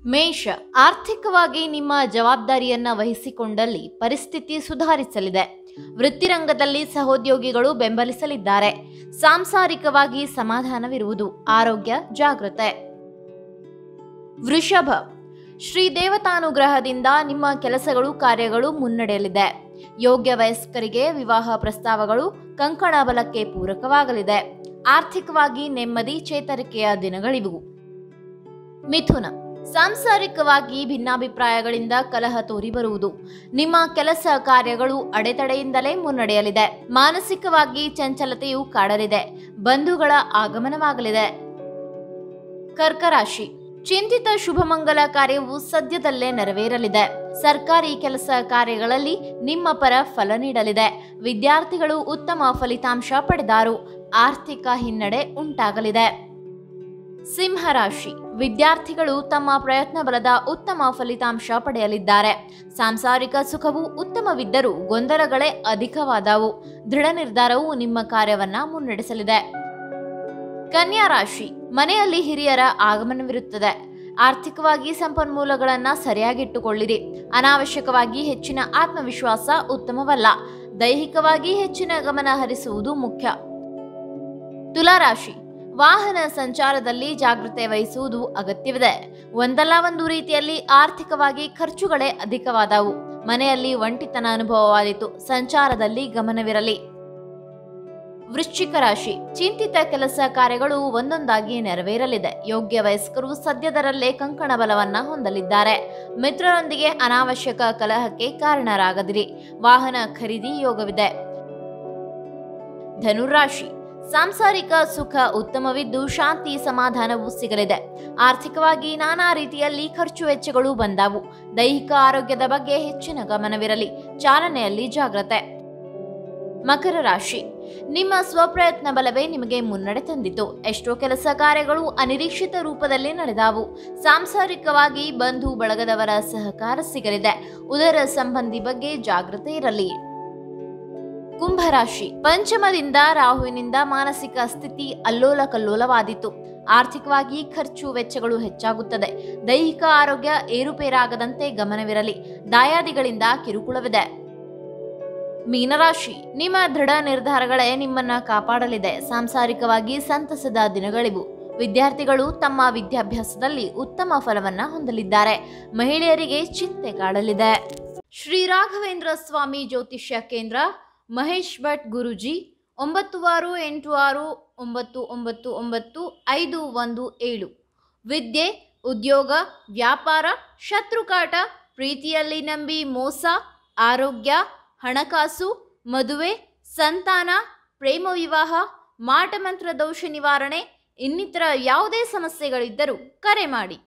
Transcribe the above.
ಮೇಷ, ಆರ್ಥಿಕವಾಗಿ ನಿಮ್ಮ ಜವಾಬ್ದಾರಿಯನ್ನ ವಹಿಸಿಕೊಂಡಲ್ಲಿ ಪರಿಸ್ಥಿತಿ ಸುಧಾರಿಸಲಿದೆ. ವೃತ್ತಿರಂಗದಲ್ಲಿ ಸಹೋದ್ಯೋಗಿಗಳು ಬೆಂಬಲಿಸಲಿದ್ದಾರೆ. ಸಾಂಸಾರಿಕವಾಗಿ ಸಮಾಧಾನವಿರುವುದು. ಆರೋಗ್ಯ ಜಾಗೃತೆ. ವೃಷಭ, ಶ್ರೀ ದೇವತಾನುಗ್ರಹದಿಂದ ನಿಮ್ಮ ಕೆಲಸಗಳು ಕಾರ್ಯಗಳು ಮುನ್ನಡೆಯಲಿದೆ. ಯೋಗ್ಯ ವಯಸ್ಕರಿಗೆ ವಿವಾಹ ಪ್ರಸ್ತಾವಗಳು ಕಂಕಣ ಬಲಕ್ಕೆ ಪೂರಕವಾಗಲಿದೆ. ಆರ್ಥಿಕವಾಗಿ ನೆಮ್ಮದಿ ಚೇತರಿಕೆಯ ದಿನಗಳಿವು. ಮಿಥುನ, ಸಾಂಸಾರಿಕವಾಗಿ ಭಿನ್ನಾಭಿಪ್ರಾಯಗಳಿಂದ ಕಲಹ ತೋರಿ ಬರುವುದು. ನಿಮ್ಮ ಕೆಲಸ ಕಾರ್ಯಗಳು ಅಡೆತಡೆಯಿಂದಲೇ ಮುನ್ನಡೆಯಲಿದೆ. ಮಾನಸಿಕವಾಗಿ ಚಂಚಲತೆಯು ಕಾಡಲಿದೆ. ಬಂಧುಗಳ ಆಗಮನವಾಗಲಿದೆ. ಕರ್ಕರಾಶಿ, ಚಿಂತಿತ ಶುಭಮಂಗಲ ಕಾರ್ಯವು ಸದ್ಯದಲ್ಲೇ ನೆರವೇರಲಿದೆ. ಸರ್ಕಾರಿ ಕೆಲಸ ಕಾರ್ಯಗಳಲ್ಲಿ ನಿಮ್ಮ ಪರ ಫಲ ನೀಡಲಿದೆ. ವಿದ್ಯಾರ್ಥಿಗಳು ಉತ್ತಮ ಫಲಿತಾಂಶ ಪಡೆದಾರು. ಆರ್ಥಿಕ ಹಿನ್ನಡೆ ಉಂಟಾಗಲಿದೆ. ಸಿಂಹರಾಶಿ, ವಿದ್ಯಾರ್ಥಿಗಳು ತಮ್ಮ ಪ್ರಯತ್ನ ಬಲದ ಉತ್ತಮ ಫಲಿತಾಂಶ ಪಡೆಯಲಿದ್ದಾರೆ. ಸಾಂಸಾರಿಕ ಸುಖವು ಉತ್ತಮವಿದ್ದರೂ ಗೊಂದಲಗಳೇ ಅಧಿಕವಾದವು. ದೃಢ ನಿರ್ಧಾರವು ನಿಮ್ಮ ಕಾರ್ಯವನ್ನ ಮುನ್ನಡೆಸಲಿದೆ. ಕನ್ಯಾ ರಾಶಿ, ಮನೆಯಲ್ಲಿ ಹಿರಿಯರ ಆಗಮನವಿರುತ್ತದೆ. ಆರ್ಥಿಕವಾಗಿ ಸಂಪನ್ಮೂಲಗಳನ್ನ ಸರಿಯಾಗಿಟ್ಟುಕೊಳ್ಳಿರಿ. ಅನಾವಶ್ಯಕವಾಗಿ ಹೆಚ್ಚಿನ ಆತ್ಮವಿಶ್ವಾಸ ಉತ್ತಮವಲ್ಲ. ದೈಹಿಕವಾಗಿ ಹೆಚ್ಚಿನ ಗಮನ ಹರಿಸುವುದು ಮುಖ್ಯ. ತುಲಾರಾಶಿ, ವಾಹನ ಸಂಚಾರದಲ್ಲಿ ಜಾಗೃತೆ ವಹಿಸುವುದು ಅಗತ್ಯವಿದೆ. ಒಂದಲ್ಲ ಒಂದು ರೀತಿಯಲ್ಲಿ ಆರ್ಥಿಕವಾಗಿ ಖರ್ಚುಗಳೇ ಅಧಿಕವಾದವು. ಮನೆಯಲ್ಲಿ ಒಂಟಿತನ ಅನುಭವವಾಯಿತು. ಸಂಚಾರದಲ್ಲಿ ಗಮನವಿರಲಿ. ವೃಶ್ಚಿಕ ರಾಶಿ, ಚಿಂತಿತ ಕೆಲಸ ಕಾರ್ಯಗಳು ಒಂದೊಂದಾಗಿ ನೆರವೇರಲಿದೆ. ಯೋಗ್ಯ ವಯಸ್ಕರು ಸದ್ಯದರಲ್ಲೇ ಕಂಕಣ ಬಲವನ್ನ ಹೊಂದಲಿದ್ದಾರೆ. ಮಿತ್ರರೊಂದಿಗೆ ಅನಾವಶ್ಯಕ ಕಲಹಕ್ಕೆ ಕಾರಣರಾಗದಿರಿ. ವಾಹನ ಖರೀದಿ ಯೋಗವಿದೆ. ಧನುರಾಶಿ, ಸಾಂಸಾರಿಕ ಸುಖ ಉತ್ತಮವಿದ್ದು ಶಾಂತಿ ಸಮಾಧಾನವೂ ಸಿಗಲಿದೆ. ಆರ್ಥಿಕವಾಗಿ ನಾನಾ ರೀತಿಯಲ್ಲಿ ಖರ್ಚು ವೆಚ್ಚಗಳು ಬಂದಾವು. ದೈಹಿಕ ಆರೋಗ್ಯದ ಬಗ್ಗೆ ಹೆಚ್ಚಿನ ಗಮನವಿರಲಿ. ಚಾಲನೆಯಲ್ಲಿ ಜಾಗ್ರತೆ. ಮಕರ ರಾಶಿ, ನಿಮ್ಮ ಸ್ವಪ್ರಯತ್ನ ಬಲವೇ ನಿಮಗೆ ಮುನ್ನಡೆ ತಂದಿತು. ಎಷ್ಟೋ ಕೆಲಸ ಕಾರ್ಯಗಳು ಅನಿರೀಕ್ಷಿತ ರೂಪದಲ್ಲಿ ನಡೆದಾವು. ಸಾಂಸಾರಿಕವಾಗಿ ಬಂಧು ಬಳಗದವರ ಸಹಕಾರ ಸಿಗಲಿದೆ. ಉದರ ಸಂಬಂಧಿ ಬಗ್ಗೆ ಜಾಗೃತೆ ಇರಲಿ. ಕುಂಭರಾಶಿ, ಪಂಚಮದಿಂದ ರಾಹುವಿನಿಂದ ಮಾನಸಿಕ ಸ್ಥಿತಿ ಅಲ್ಲೋಲ ಕಲ್ಲೋಲವಾದೀತು. ಆರ್ಥಿಕವಾಗಿ ಖರ್ಚು ವೆಚ್ಚಗಳು ಹೆಚ್ಚಾಗುತ್ತದೆ. ದೈಹಿಕ ಆರೋಗ್ಯ ಏರುಪೇರಾಗದಂತೆ ಗಮನವಿರಲಿ. ದಾಯಾದಿಗಳಿಂದ ಕಿರುಕುಳವಿದೆ. ಮೀನರಾಶಿ, ನಿಮ್ಮ ದೃಢ ನಿರ್ಧಾರಗಳೇ ನಿಮ್ಮನ್ನ ಕಾಪಾಡಲಿದೆ. ಸಾಂಸಾರಿಕವಾಗಿ ಸಂತಸದ ದಿನಗಳಿವು. ವಿದ್ಯಾರ್ಥಿಗಳು ತಮ್ಮ ವಿದ್ಯಾಭ್ಯಾಸದಲ್ಲಿ ಉತ್ತಮ ಫಲವನ್ನ ಹೊಂದಲಿದ್ದಾರೆ. ಮಹಿಳೆಯರಿಗೆ ಚಿಂತೆ ಕಾಡಲಿದೆ. ಶ್ರೀ ರಾಘವೇಂದ್ರ ಸ್ವಾಮಿ ಜ್ಯೋತಿಷ್ಯ ಕೇಂದ್ರ, ಮಹೇಶ್ ಭಟ್ ಗುರೂಜಿ, 9686999517. ವಿದ್ಯೆ, ಉದ್ಯೋಗ, ವ್ಯಾಪಾರ, ಶತ್ರುಕಾಟ, ಪ್ರೀತಿಯಲ್ಲಿ ನಂಬಿ ಮೋಸ, ಆರೋಗ್ಯ, ಹಣಕಾಸು, ಮದುವೆ, ಸಂತಾನ, ಪ್ರೇಮ ವಿವಾಹ, ಮಾಟಮಂತ್ರ ದೋಷ ನಿವಾರಣೆ, ಇನ್ನಿತರ ಯಾವುದೇ ಸಮಸ್ಯೆಗಳಿದ್ದರೂ ಕರೆ ಮಾಡಿ.